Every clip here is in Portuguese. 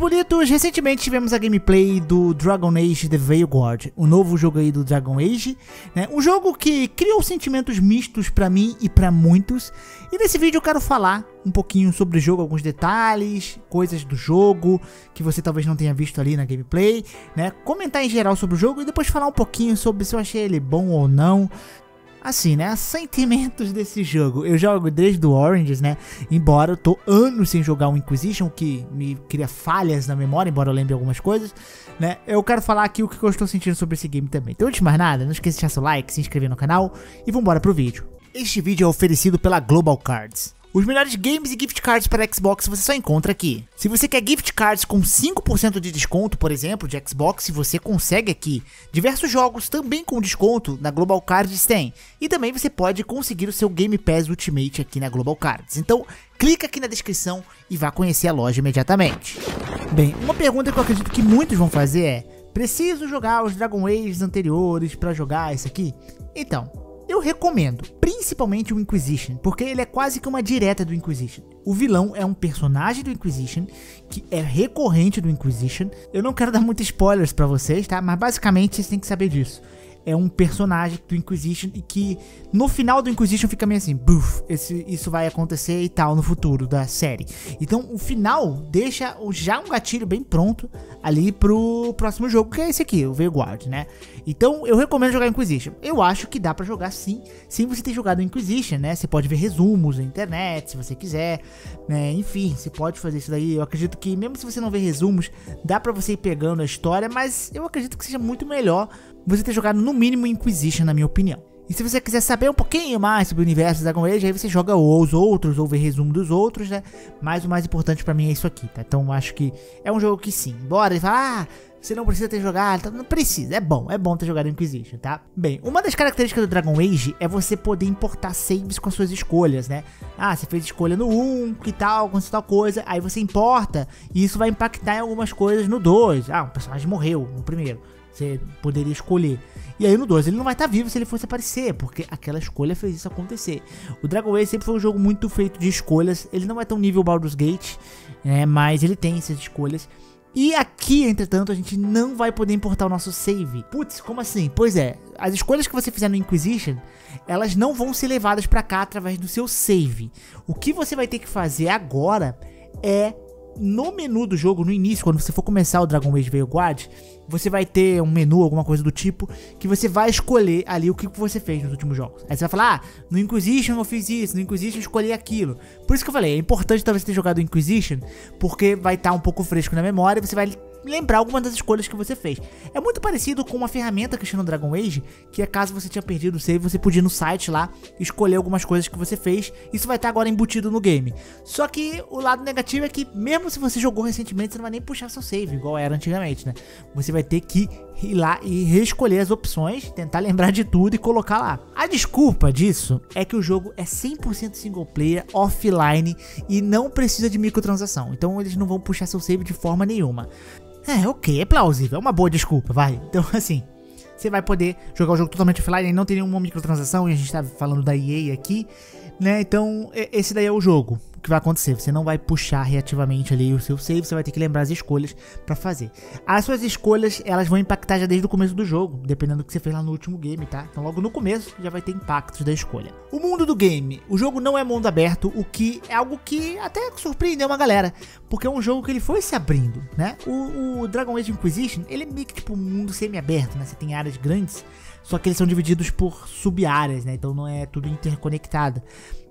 bonitos, recentemente tivemos a gameplay do Dragon Age The Veilguard, o novo jogo aí do Dragon Age, né? Um jogo que criou sentimentos mistos pra mim e pra muitos. E nesse vídeo eu quero falar um pouquinho sobre o jogo, alguns detalhes, coisas do jogo que você talvez não tenha visto ali na gameplay, né? Comentar em geral sobre o jogo e depois falar um pouquinho sobre se eu achei ele bom ou não. Assim, né, sentimentos desse jogo. Eu jogo desde o Origins, né, embora eu tô anos sem jogar o Inquisition, que me cria falhas na memória, embora eu lembre algumas coisas, né. Eu quero falar aqui o que eu estou sentindo sobre esse game também. Então, antes de mais nada, não esqueça de deixar seu like, se inscrever no canal e vambora pro vídeo. Este vídeo é oferecido pela Global Cards. Os melhores games e gift cards para Xbox você só encontra aqui. Se você quer gift cards com 5% de desconto, por exemplo, de Xbox, você consegue aqui. Diversos jogos também com desconto na Global Cards tem. E também você pode conseguir o seu Game Pass Ultimate aqui na Global Cards. Então, clica aqui na descrição e vá conhecer a loja imediatamente. Bem, uma pergunta que eu acredito que muitos vão fazer é: preciso jogar os Dragon Age anteriores para jogar esse aqui? Então, eu recomendo, principalmente o Inquisition, porque ele é quase que uma direta do Inquisition. O vilão é um personagem do Inquisition, que é recorrente do Inquisition. Eu não quero dar muitos spoilers pra vocês, tá? Mas basicamente vocês têm que saber disso. É um personagem do Inquisition e que no final do Inquisition fica meio assim, buf, isso vai acontecer e tal no futuro da série. Então o final deixa já um gatilho bem pronto ali pro próximo jogo, que é esse aqui, o Veilguard, né? Então eu recomendo jogar Inquisition. Eu acho que dá pra jogar sim, sem você ter jogado Inquisition, né? Você pode ver resumos na internet, se você quiser, né? Enfim, você pode fazer isso daí. Eu acredito que mesmo se você não ver resumos, dá pra você ir pegando a história, mas eu acredito que seja muito melhor você ter jogado no mínimo Inquisition, na minha opinião. E se você quiser saber um pouquinho mais sobre o universo da Dragon Age, aí você joga os outros, ou vê resumo dos outros, né? Mas o mais importante pra mim é isso aqui, tá? Então eu acho que é um jogo que sim. Embora ele fale, você não precisa ter jogado, então não precisa, é bom ter jogado Inquisition, tá? Bem, uma das características do Dragon Age é você poder importar saves com as suas escolhas, né? Ah, você fez escolha no 1, que tal, aconteceu tal coisa, aí você importa, e isso vai impactar em algumas coisas no 2. Ah, um personagem morreu no primeiro. Você poderia escolher. E aí no 2 ele não vai estar vivo se ele fosse aparecer, porque aquela escolha fez isso acontecer. O Dragon Age sempre foi um jogo muito feito de escolhas. Ele não é tão nível Baldur's Gate, né, mas ele tem essas escolhas. E aqui, entretanto, a gente não vai poder importar o nosso save. Putz, como assim? Pois é, as escolhas que você fizer no Inquisition, elas não vão ser levadas pra cá através do seu save. O que você vai ter que fazer agora é, no menu do jogo, no início, quando você for começar o Dragon Age Veilguard, você vai ter um menu, alguma coisa do tipo, que você vai escolher ali o que você fez nos últimos jogos. Aí você vai falar, ah, no Inquisition eu fiz isso, no Inquisition eu escolhi aquilo. Por isso que eu falei, é importante talvez você ter jogado o Inquisition, porque vai estar um pouco fresco na memória e você vai lembrar algumas das escolhas que você fez. É muito parecido com uma ferramenta que tinha no Dragon Age, que é caso você tinha perdido o save, você podia ir no site lá, escolher algumas coisas que você fez. Isso vai estar agora embutido no game. Só que o lado negativo é que mesmo se você jogou recentemente, você não vai nem puxar seu save, igual era antigamente, né? Você vai ter que ir lá e reescolher as opções, tentar lembrar de tudo e colocar lá. A desculpa disso é que o jogo é 100% single player, offline e não precisa de microtransação. Então eles não vão puxar seu save de forma nenhuma. É, ok, é plausível, é uma boa desculpa, vai. Então assim, você vai poder jogar o jogo totalmente offline e não tem nenhuma microtransação, e a gente tá falando da EA aqui, né? Então esse daí é o jogo. O que vai acontecer? Você não vai puxar reativamente ali o seu save, você vai ter que lembrar as escolhas pra fazer. As suas escolhas, elas vão impactar já desde o começo do jogo, dependendo do que você fez lá no último game, tá? Então logo no começo já vai ter impactos da escolha. O mundo do game. O jogo não é mundo aberto, o que é algo que até surpreendeu uma galera, porque é um jogo que ele foi se abrindo, né? O Dragon Age Inquisition, ele é meio que tipo um mundo semi-aberto, né? Você tem áreas grandes, só que eles são divididos por sub-áreas, né? Então não é tudo interconectado.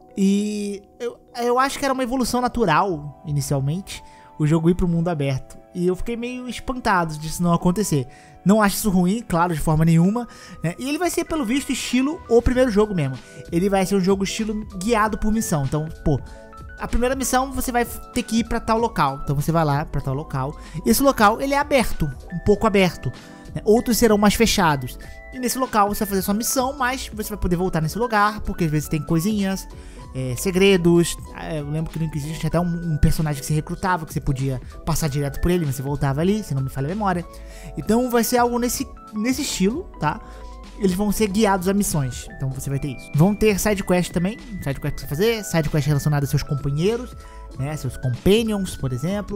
E eu acho que era uma evolução natural, inicialmente, o jogo ir pro mundo aberto. E eu fiquei meio espantado disso não acontecer. Não acho isso ruim, claro, de forma nenhuma, né? E ele vai ser, pelo visto, estilo o primeiro jogo mesmo. Ele vai ser um jogo estilo guiado por missão. Então, pô, a primeira missão você vai ter que ir pra tal local. Então você vai lá pra tal local. E esse local, ele é aberto, um pouco aberto, né? Outros serão mais fechados. E nesse local você vai fazer sua missão, mas você vai poder voltar nesse lugar, porque às vezes tem coisinhas, segredos. Eu lembro que no Inquisition tinha até um personagem que você recrutava, que você podia passar direto por ele, mas você voltava ali, se não me falha a memória. Então vai ser algo nesse estilo, tá? Eles vão ser guiados a missões, então você vai ter isso. Vão ter side quest também, side quest pra você fazer, side quest relacionada a seus companheiros, né, seus companions, por exemplo.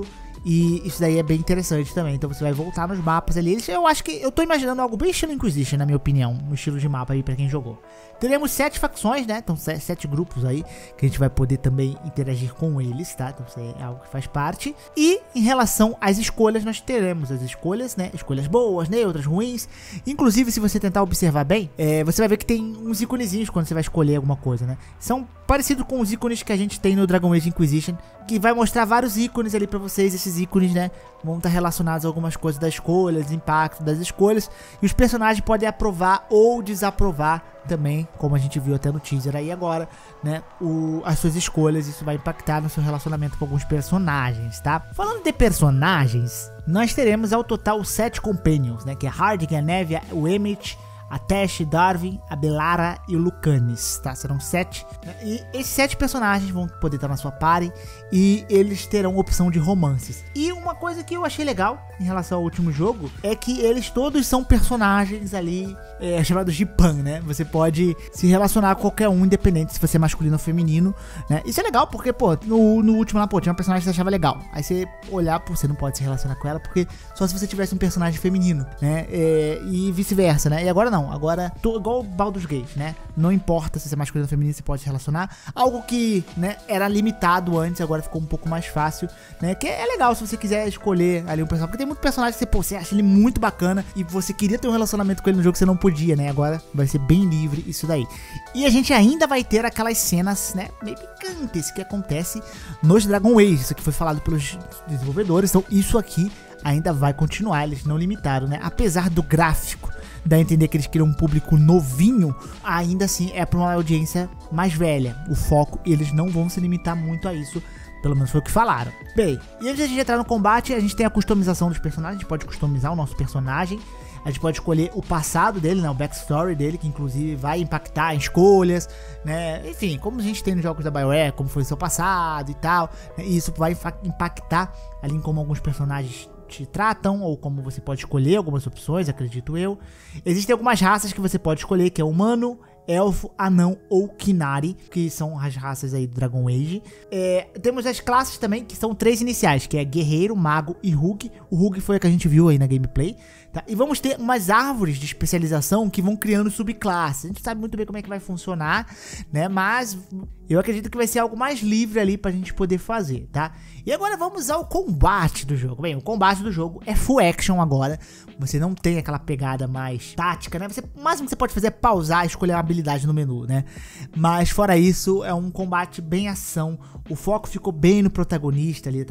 E isso daí é bem interessante também. Então você vai voltar nos mapas ali. Eu acho que eu tô imaginando algo bem estilo Inquisition, na minha opinião, no estilo de mapa aí pra quem jogou. Teremos 7 facções, né? Então 7 grupos aí que a gente vai poder também interagir com eles, tá? Então isso é algo que faz parte. E em relação às escolhas, nós teremos as escolhas, né? Escolhas boas, neutras, ruins. Inclusive, se você tentar observar bem, você vai ver que tem uns iconezinhos quando você vai escolher alguma coisa, né? São parecidos com os ícones que a gente tem no Dragon Age Inquisition, que vai mostrar vários ícones ali pra vocês. Esses ícones, né, vão estar relacionados a algumas coisas da escolha, dos impactos das escolhas. E os personagens podem aprovar ou desaprovar também, como a gente viu até no teaser aí agora, né, as suas escolhas. Isso vai impactar no seu relacionamento com alguns personagens, tá? Falando de personagens, nós teremos ao total 7 Companions, né, que é Hardigan, a Nevia, o Emmett, a Tesh, Darwin, a Belara e o Lucanis, tá? Serão 7. E esses 7 personagens vão poder estar na sua party e eles terão opção de romances. E uma coisa que eu achei legal em relação ao último jogo é que eles todos são personagens ali chamados de Pan, né? Você pode se relacionar com qualquer um, independente se você é masculino ou feminino, né? Isso é legal porque, pô, no último lá, pô, tinha uma personagem que você achava legal. Aí você olhar, pô, você não pode se relacionar com ela porque só se você tivesse um personagem feminino, né? E vice-versa, né? E agora não, agora, igual o Baldur's Gate, né? Não importa se você é masculino ou feminino, você pode se relacionar. Algo que, né, era limitado antes, agora ficou um pouco mais fácil, né? Que é legal se você quiser escolher ali um personagem, porque tem muito personagem que você, pô, você acha ele muito bacana e você queria ter um relacionamento com ele no jogo que você não podia, né? Agora vai ser bem livre isso daí. E a gente ainda vai ter aquelas cenas, né, meio picantes que acontece nos Dragon Age. Isso aqui foi falado pelos desenvolvedores, então isso aqui ainda vai continuar, eles não limitaram, né? Apesar do gráfico dá a entender que eles queriam um público novinho, ainda assim é para uma audiência mais velha. O foco, eles não vão se limitar muito a isso, pelo menos foi o que falaram. Bem, e antes de a gente entrar no combate, a gente tem a customização dos personagens. A gente pode customizar o nosso personagem, a gente pode escolher o passado dele, né, o backstory dele, que inclusive vai impactar em escolhas, né, enfim, como a gente tem nos jogos da BioWare, como foi o seu passado e tal, né, e isso vai impactar ali em como alguns personagens te tratam, ou como você pode escolher algumas opções, acredito eu. Existem algumas raças que você pode escolher, que é humano, elfo, anão ou Qunari, que são as raças aí do Dragon Age. Temos as classes também, que são 3 iniciais, que é guerreiro, mago e rogue. O rogue foi a que a gente viu aí na gameplay, tá? E vamos ter umas árvores de especialização que vão criando subclasses. A gente sabe muito bem como é que vai funcionar, né? Mas eu acredito que vai ser algo mais livre ali pra gente poder fazer, tá? E agora vamos ao combate do jogo. Bem, o combate do jogo é full action agora. Você não tem aquela pegada mais tática, né? O máximo que você pode fazer é pausar e escolher uma habilidade no menu, né? Mas fora isso, é um combate bem ação. O foco ficou bem no protagonista ali,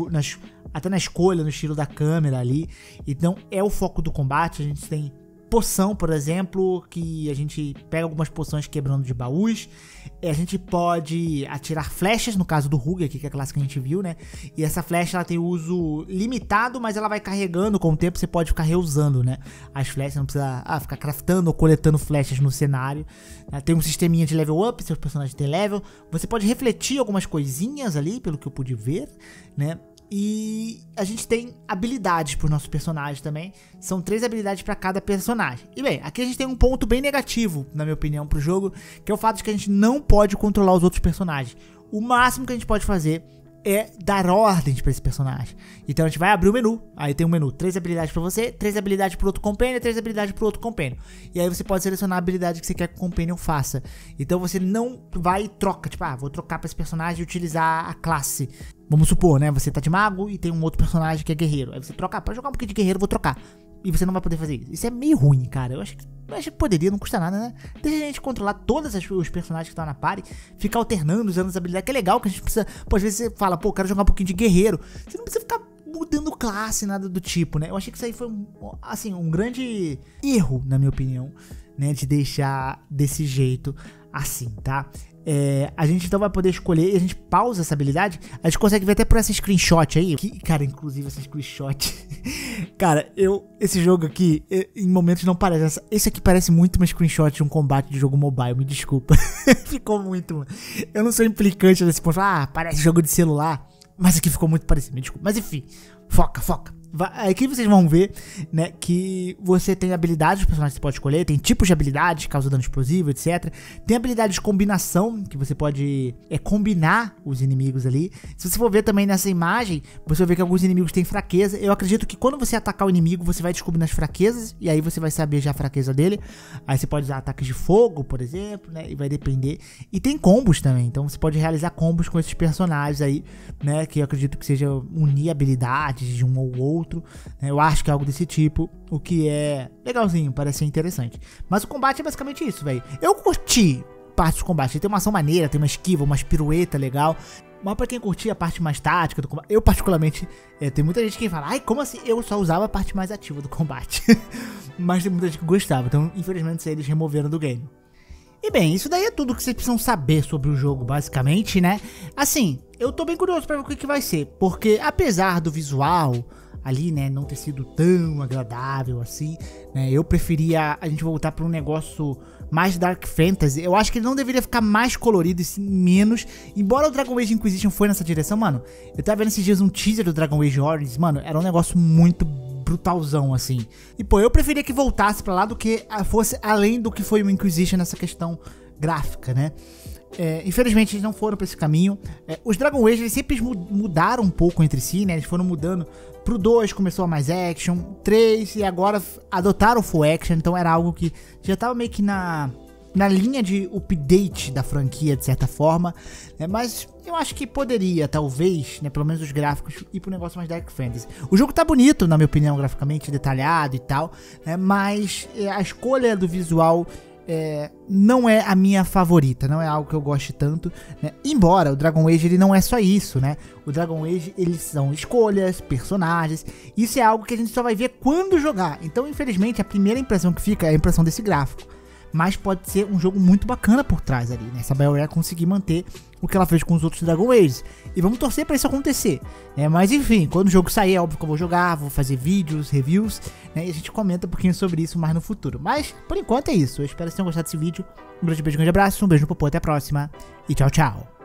até na escolha, no estilo da câmera ali. Então é o foco do combate. A gente tem poção, por exemplo, que a gente pega algumas poções quebrando de baús. A gente pode atirar flechas, no caso do Rogue aqui, que é a classe que a gente viu, né? E essa flecha, ela tem uso limitado, mas ela vai carregando com o tempo, você pode ficar reusando, né? As flechas, não precisa ficar craftando ou coletando flechas no cenário. Tem um sisteminha de level up, seus personagens têm level. Você pode refletir algumas coisinhas ali, pelo que eu pude ver, né? E a gente tem habilidades para os nossos personagens também. São 3 habilidades para cada personagem. E bem, aqui a gente tem um ponto bem negativo, na minha opinião, pro jogo, que é o fato de que a gente não pode controlar os outros personagens. O máximo que a gente pode fazer é dar ordens para esse personagem. Então a gente vai abrir o menu, aí tem um menu, 3 habilidades para você, 3 habilidades para outro companion, 3 habilidades para outro companion. E aí você pode selecionar a habilidade que você quer que o companion faça. Então você não vai e troca, tipo, vou trocar para esse personagem e utilizar a classe. Vamos supor, né, você tá de mago e tem um outro personagem que é guerreiro. Aí você troca, para jogar um pouquinho de guerreiro, vou trocar. E você não vai poder fazer isso. Isso é meio ruim, cara. Eu acho que poderia, não custa nada, né? Deixa a gente controlar todos os personagens que estão na party, ficar alternando, usando as habilidades, que é legal, que a gente precisa... Pô, às vezes você fala, pô, quero jogar um pouquinho de guerreiro. Você não precisa ficar mudando classe, nada do tipo, né? Eu achei que isso aí foi, um grande erro, na minha opinião, né? De deixar desse jeito assim, tá? A gente então vai poder escolher, e a gente pausa essa habilidade. A gente consegue ver até por essa screenshot aí, que, cara, inclusive essa screenshot cara, esse jogo aqui em momentos não parece, esse aqui parece muito uma screenshot de um combate de jogo mobile, me desculpa. Ficou muito, mano. Eu não sou implicante nesse ponto, parece jogo de celular, mas aqui ficou muito parecido, me desculpa. Mas enfim, foca. Aqui vocês vão ver, né, que você tem habilidades dos personagens que você pode escolher, tem tipos de habilidades, causa dano explosivo, etc. Tem habilidade de combinação, que você pode combinar os inimigos ali. Se você for ver também nessa imagem, você vai ver que alguns inimigos têm fraqueza. Eu acredito que quando você atacar o inimigo, você vai descobrindo as fraquezas, e aí você vai saber já a fraqueza dele. Aí você pode usar ataques de fogo, por exemplo, né, e vai depender. E tem combos também, então você pode realizar combos com esses personagens aí, né, que eu acredito que seja unir habilidades de um ou outro. Eu acho que é algo desse tipo, o que é legalzinho, parece ser interessante. Mas o combate é basicamente isso, velho. Eu curti parte do combate, tem uma ação maneira, tem uma esquiva, umas pirueta legal. Mas pra quem curtia a parte mais tática do combate, eu particularmente, tem muita gente que fala, ai, como assim? Eu só usava a parte mais ativa do combate. Mas tem muita gente que gostava, então infelizmente eles removeram do game. E bem, isso daí é tudo que vocês precisam saber sobre o jogo, basicamente, né? Assim, eu tô bem curioso pra ver o que vai ser, porque apesar do visual ali, né, não ter sido tão agradável assim, né, eu preferia a gente voltar pra um negócio mais Dark Fantasy. Eu acho que ele não deveria ficar mais colorido e sim menos, embora o Dragon Age Inquisition foi nessa direção, mano. Eu tava vendo esses dias um teaser do Dragon Age Origins, mano, era um negócio muito brutalzão, assim. E pô, eu preferia que voltasse pra lá do que fosse além do que foi o Inquisition nessa questão gráfica, né? Infelizmente eles não foram pra esse caminho. Os Dragon Age eles sempre mudaram um pouco entre si, né? Eles foram mudando. Pro 2 começou a mais action, 3 e agora adotaram o full action, então era algo que já tava meio que na linha de update da franquia, de certa forma, né? Mas eu acho que poderia, talvez, né, pelo menos os gráficos, ir pro negócio mais Dark Fantasy. O jogo tá bonito, na minha opinião, graficamente, detalhado e tal, né? Mas a escolha do visual não é a minha favorita, não é algo que eu goste tanto, né? Embora o Dragon Age ele não é só isso, né? O Dragon Age eles são escolhas, personagens, isso é algo que a gente só vai ver quando jogar. Então, infelizmente, a primeira impressão que fica é a impressão desse gráfico. Mas pode ser um jogo muito bacana por trás ali, né? Se a BioWare conseguir manter o que ela fez com os outros Dragon Age. E vamos torcer pra isso acontecer, né? Mas enfim, quando o jogo sair, é óbvio que eu vou jogar, vou fazer vídeos, reviews, né? E a gente comenta um pouquinho sobre isso mais no futuro. Mas, por enquanto é isso. Eu espero que vocês tenham gostado desse vídeo. Um grande beijo, um grande abraço, um beijo no popô, até a próxima. E tchau, tchau.